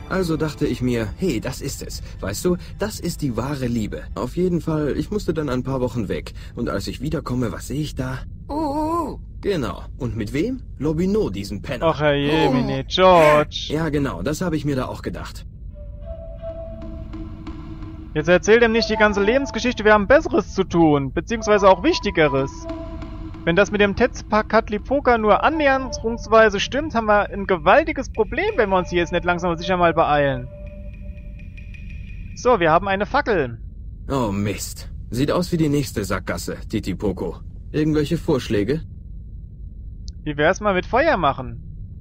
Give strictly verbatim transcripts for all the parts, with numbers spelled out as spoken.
Also dachte ich mir, hey, das ist es. Weißt du, das ist die wahre Liebe. Auf jeden Fall, ich musste dann ein paar Wochen weg. Und als ich wiederkomme, was sehe ich da? Oh, genau. Und mit wem? Lobino, diesen Penner. Ach herrjemine, George. Ja, genau, das habe ich mir da auch gedacht. Jetzt erzähl dem nicht die ganze Lebensgeschichte, wir haben Besseres zu tun. Beziehungsweise auch Wichtigeres. Wenn das mit dem Tetzpakatlipoka nur annäherungsweise stimmt, haben wir ein gewaltiges Problem, wenn wir uns hier jetzt nicht langsam und sicher mal beeilen. So, wir haben eine Fackel. Oh Mist. Sieht aus wie die nächste Sackgasse, Titipoko. Irgendwelche Vorschläge? Wie wär's mal mit Feuer machen?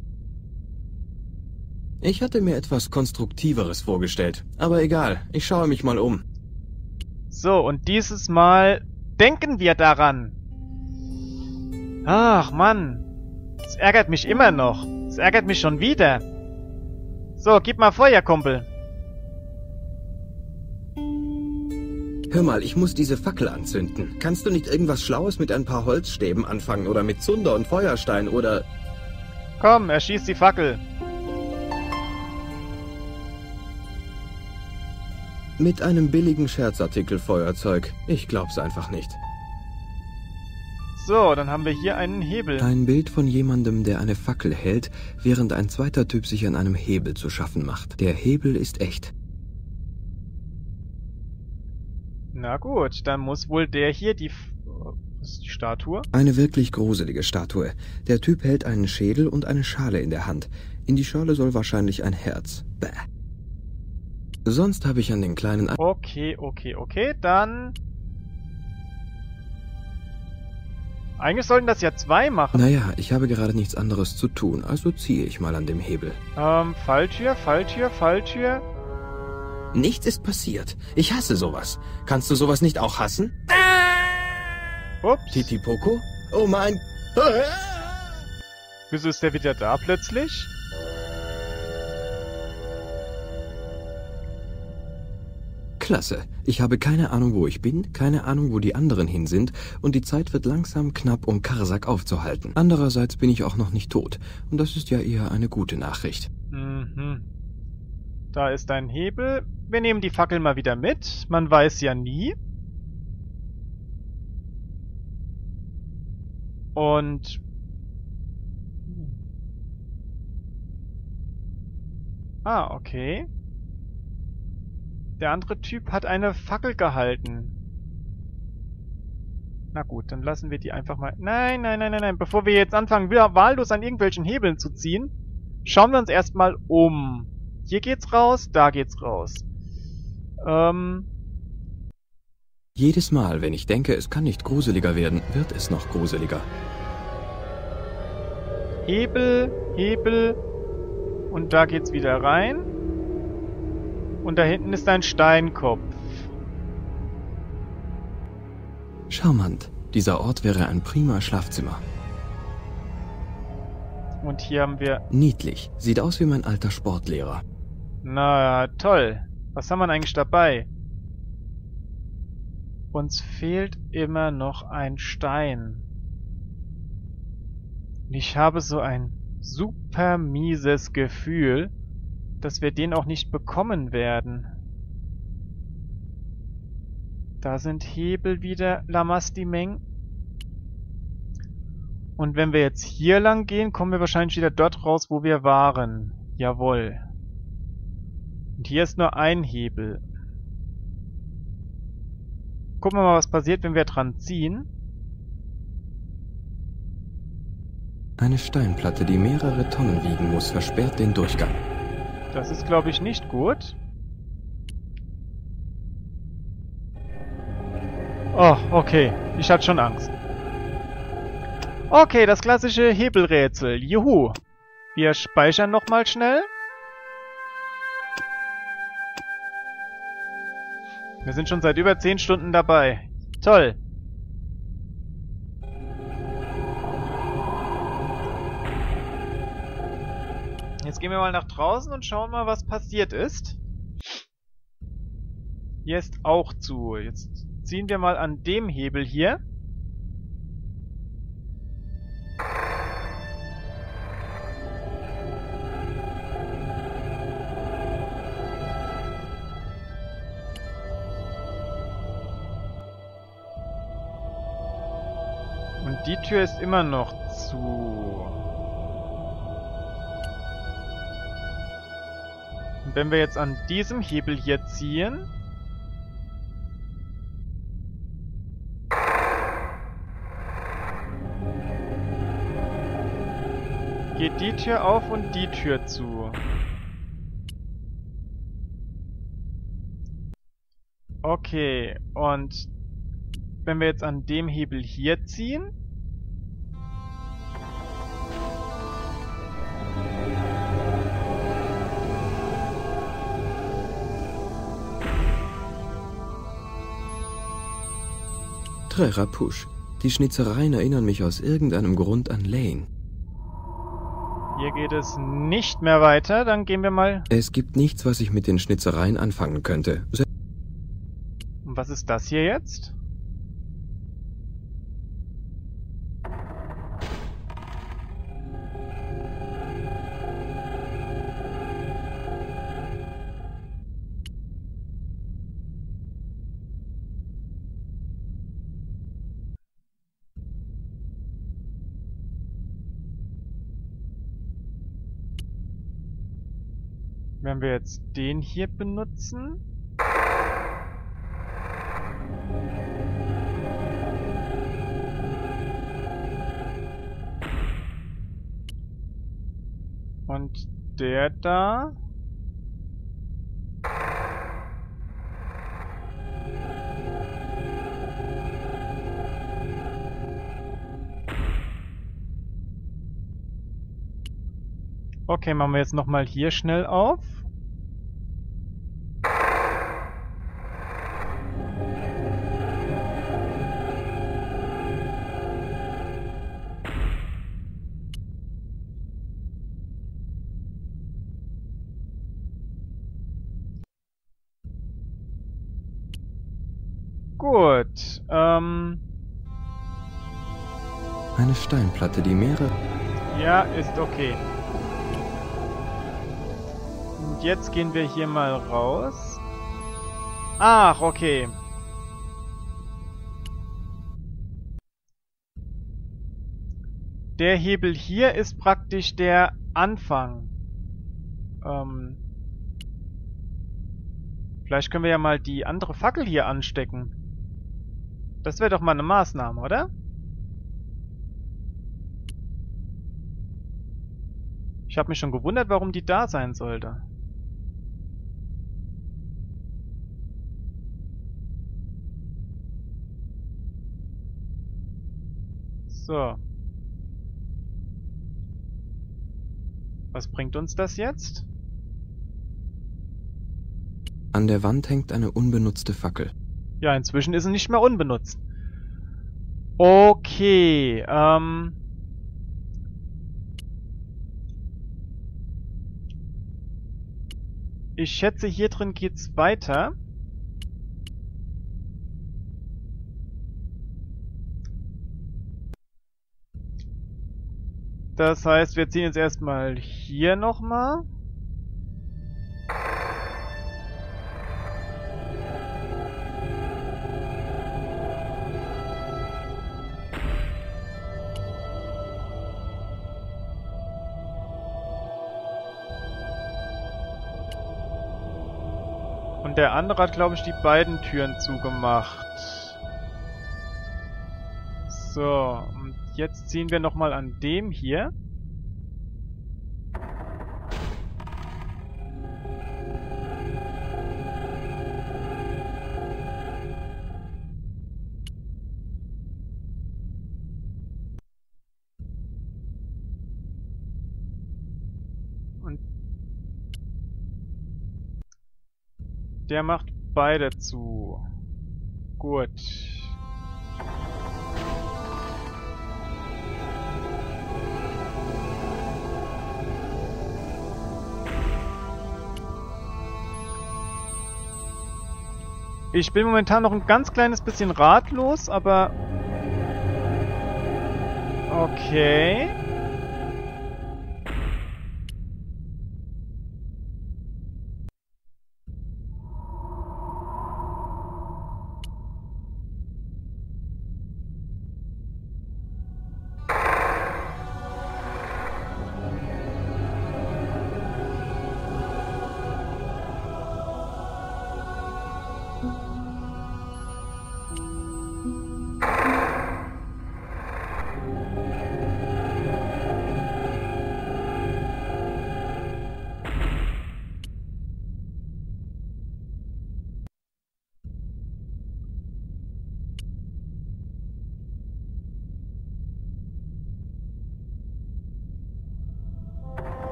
Ich hatte mir etwas Konstruktiveres vorgestellt. Aber egal, ich schaue mich mal um. So, und dieses Mal denken wir daran. Ach, Mann. Das ärgert mich immer noch. Das ärgert mich schon wieder. So, gib mal Feuer, Kumpel. Hör mal, ich muss diese Fackel anzünden. Kannst du nicht irgendwas Schlaues mit ein paar Holzstäben anfangen oder mit Zunder und Feuerstein oder... Komm, erschieß die Fackel. Mit einem billigen Scherzartikel-Feuerzeug. Ich glaub's einfach nicht. So, dann haben wir hier einen Hebel. Ein Bild von jemandem, der eine Fackel hält, während ein zweiter Typ sich an einem Hebel zu schaffen macht. Der Hebel ist echt. Na gut, dann muss wohl der hier die... Was ist die Statue? Eine wirklich gruselige Statue. Der Typ hält einen Schädel und eine Schale in der Hand. In die Schale soll wahrscheinlich ein Herz. Bäh. Sonst habe ich an den kleinen... Okay, okay, okay, dann... Eigentlich sollten das ja zwei machen. Naja, ich habe gerade nichts anderes zu tun, also ziehe ich mal an dem Hebel. Ähm, Falltür, Falltür, Falltür. Nichts ist passiert. Ich hasse sowas. Kannst du sowas nicht auch hassen? Ups. Titipoko? Oh mein... Wieso ist der wieder da plötzlich? Klasse. Ich habe keine Ahnung, wo ich bin, keine Ahnung, wo die anderen hin sind und die Zeit wird langsam knapp, um Karsak aufzuhalten. Andererseits bin ich auch noch nicht tot und das ist ja eher eine gute Nachricht. Mhm. Da ist ein Hebel. Wir nehmen die Fackel mal wieder mit. Man weiß ja nie. Und... Ah, okay. Der andere Typ hat eine Fackel gehalten. Na gut, dann lassen wir die einfach mal... Nein, nein, nein, nein, nein. Bevor wir jetzt anfangen, wieder wahllos an irgendwelchen Hebeln zu ziehen, schauen wir uns erstmal um. Hier geht's raus, da geht's raus. Ähm... Jedes Mal, wenn ich denke, es kann nicht gruseliger werden, wird es noch gruseliger. Hebel, Hebel. Und da geht's wieder rein. Und da hinten ist ein Steinkopf. Charmant. Dieser Ort wäre ein prima Schlafzimmer. Und hier haben wir... Niedlich. Sieht aus wie mein alter Sportlehrer. Na, toll. Was haben wir eigentlich dabei? Uns fehlt immer noch ein Stein. Ich habe so ein super mieses Gefühl, dass wir den auch nicht bekommen werden. Da sind Hebel wieder, Lamastimeng. Und wenn wir jetzt hier lang gehen, kommen wir wahrscheinlich wieder dort raus, wo wir waren. Jawohl. Und hier ist nur ein Hebel. Gucken wir mal, was passiert, wenn wir dran ziehen. Eine Steinplatte, die mehrere Tonnen wiegen muss, versperrt den Durchgang. Das ist, glaube ich, nicht gut. Oh, okay. Ich hatte schon Angst. Okay, das klassische Hebelrätsel. Juhu. Wir speichern nochmal schnell. Wir sind schon seit über zehn Stunden dabei. Toll. Jetzt gehen wir mal nach draußen und schauen mal, was passiert ist. Hier ist auch zu. Jetzt ziehen wir mal an dem Hebel hier. die Tür ist immer noch zu. Und wenn wir jetzt an diesem Hebel hier ziehen... geht die Tür auf und die Tür zu. Okay, und wenn wir jetzt an dem Hebel hier ziehen... Trerapusch. Die Schnitzereien erinnern mich aus irgendeinem Grund an Lane. Hier geht es nicht mehr weiter, dann gehen wir mal... Es gibt nichts, was ich mit den Schnitzereien anfangen könnte. Se- Und was ist das hier jetzt? Wenn wir jetzt den hier benutzen... und der da... Okay, machen wir jetzt nochmal hier schnell auf. Gut, ähm... Eine Steinplatte, die mehrere... ja, ist okay. Und jetzt gehen wir hier mal raus. Ach, okay. Der Hebel hier ist praktisch der Anfang. Ähm... Vielleicht können wir ja mal die andere Fackel hier anstecken. Das wäre doch mal eine Maßnahme, oder? Ich habe mich schon gewundert, warum die da sein sollte. So. Was bringt uns das jetzt? An der Wand hängt eine unbenutzte Fackel. Ja, inzwischen ist sie nicht mehr unbenutzt. Okay, ähm... ich schätze, hier drin geht's weiter. Das heißt, wir ziehen jetzt erstmal hier nochmal. Und der andere hat, glaube ich, die beiden Türen zugemacht. So, und jetzt ziehen wir nochmal an dem hier. Und der macht beide zu. Gut. Ich bin momentan noch ein ganz kleines bisschen ratlos, aber... okay.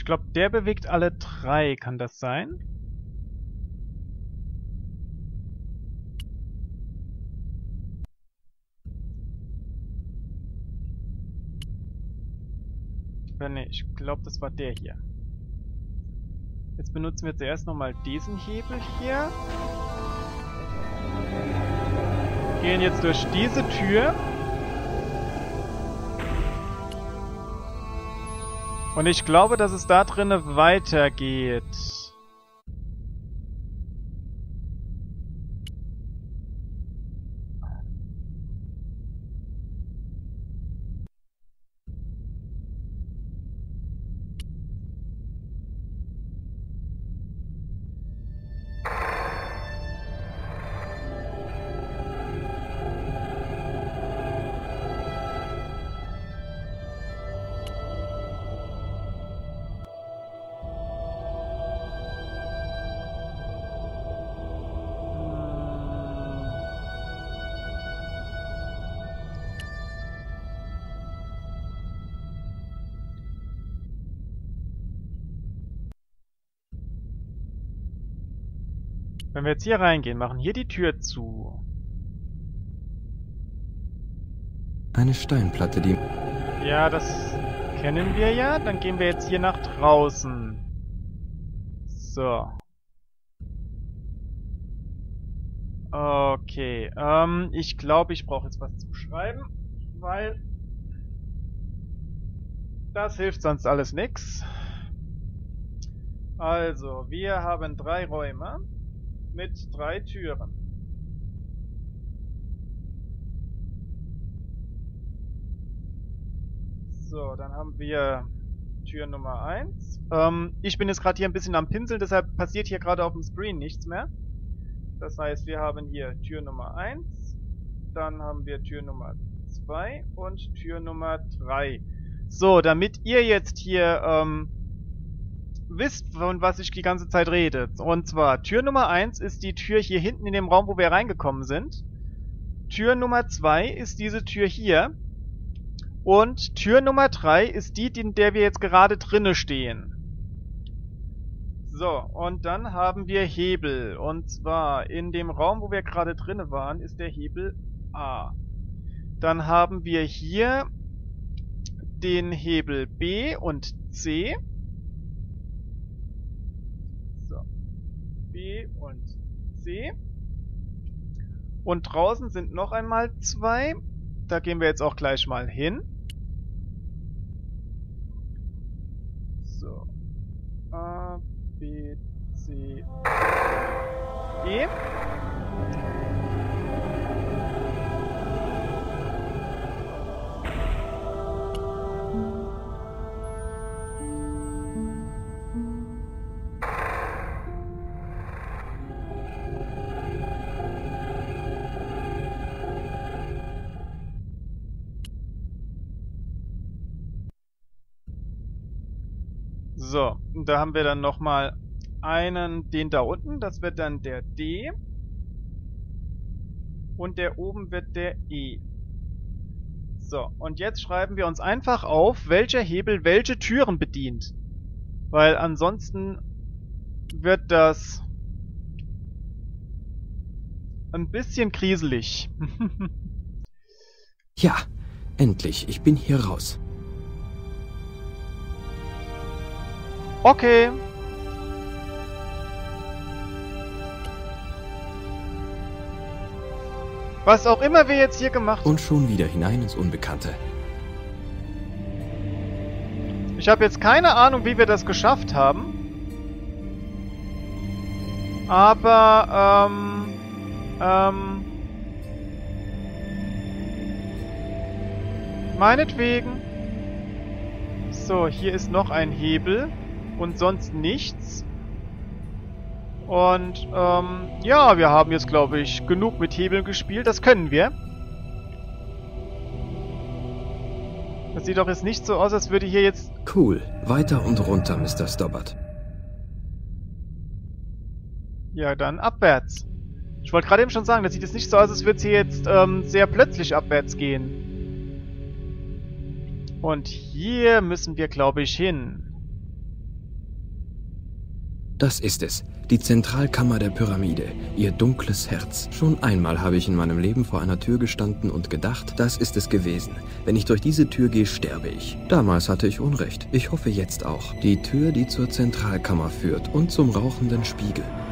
Ich glaube, der bewegt alle drei. Kann das sein? Ne, ich glaube, das war der hier. Jetzt benutzen wir zuerst nochmal diesen Hebel hier. Gehen jetzt durch diese Tür. Und ich glaube, dass es da drinnen weitergeht. Wenn wir jetzt hier reingehen, machen hier die Tür zu. Eine Steinplatte, die... Ja, das kennen wir ja. Dann gehen wir jetzt hier nach draußen. So. Okay. Ähm, ich glaube, ich brauche jetzt was zu schreiben, weil das hilft sonst alles nix. Also, wir haben drei Räume mit drei Türen. So, dann haben wir Tür Nummer eins. Ähm, ich bin jetzt gerade hier ein bisschen am Pinseln, deshalb passiert hier gerade auf dem Screen nichts mehr. Das heißt, wir haben hier Tür Nummer eins, dann haben wir Tür Nummer zwei und Tür Nummer drei. So, damit ihr jetzt hier ähm, wisst, von was ich die ganze Zeit rede. Und zwar, Tür Nummer eins ist die Tür hier hinten in dem Raum, wo wir reingekommen sind. Tür Nummer zwei ist diese Tür hier. Und Tür Nummer drei ist die, in der wir jetzt gerade drinne stehen. So, und dann haben wir Hebel. Und zwar, in dem Raum, wo wir gerade drinne waren, ist der Hebel A. Dann haben wir hier den Hebel B und C. So, B und C. Und draußen sind noch einmal zwei. Da gehen wir jetzt auch gleich mal hin. So. A, B, C, E. So, und da haben wir dann nochmal einen, den da unten, das wird dann der D. Und der oben wird der E. So, und jetzt schreiben wir uns einfach auf, welcher Hebel welche Türen bedient. Weil ansonsten wird das ein bisschen kriselig. Ja, endlich, ich bin hier raus. Okay. Was auch immer wir jetzt hier gemacht haben. Und schon wieder hinein ins Unbekannte. Ich habe jetzt keine Ahnung, wie wir das geschafft haben. Aber, ähm, ähm, meinetwegen. So, hier ist noch ein Hebel. Und sonst nichts. Und, ähm, ja, wir haben jetzt, glaube ich, genug mit Hebeln gespielt. Das können wir. Das sieht doch jetzt nicht so aus, als würde hier jetzt... Cool. Weiter und runter, Mister Stobbart. Ja, dann abwärts. Ich wollte gerade eben schon sagen, das sieht jetzt nicht so aus, als würde es hier jetzt ähm, sehr plötzlich abwärts gehen. Und hier müssen wir, glaube ich, hin. Das ist es. Die Zentralkammer der Pyramide. Ihr dunkles Herz. Schon einmal habe ich in meinem Leben vor einer Tür gestanden und gedacht, das ist es gewesen. Wenn ich durch diese Tür gehe, sterbe ich. Damals hatte ich Unrecht. Ich hoffe jetzt auch. Die Tür, die zur Zentralkammer führt und zum rauchenden Spiegel.